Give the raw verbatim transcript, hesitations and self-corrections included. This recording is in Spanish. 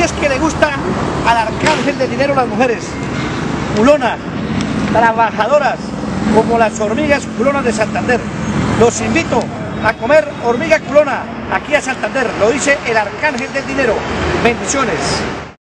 es que le gusta al arcángel del dinero las mujeres culonas, trabajadoras, como las hormigas culonas de Santander. Los invito a comer hormiga culona aquí a Santander, lo dice el arcángel del dinero. Bendiciones.